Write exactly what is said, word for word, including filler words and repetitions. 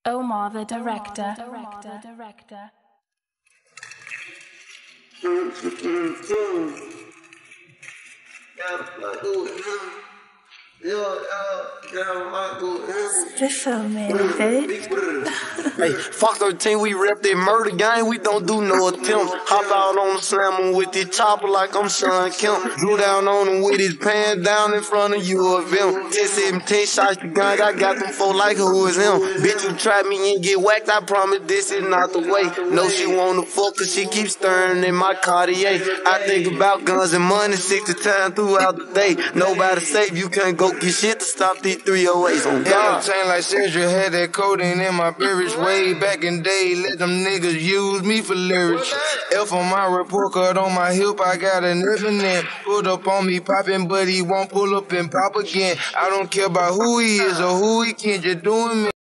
Omar the director. Director. Director. Special man, baby. Hey, fuck thirteen, we rep that murder gang, we don't do no attempts. Hop out on the slammer with the chopper like I'm Sean Kemp. Drew down on him with his pants down in front of U of M. ten seventeen shots the gun, I got them four like who is him. Bitch, you try me and get whacked, I promise this is not the way. No, she wanna fuck cause she keeps stirring in my Cartier. I think about guns and money sixty times throughout the day. Nobody safe, you can't go get shit to stop these three oh eights on God. Chain like Cedric, had that codeine in my beverage way back in day. Let them niggas use me for lyrics. F on my report card on my hip, I got an infinite. Put up on me popping, but he won't pull up and pop again. I don't care about who he is or who he can, just doing me.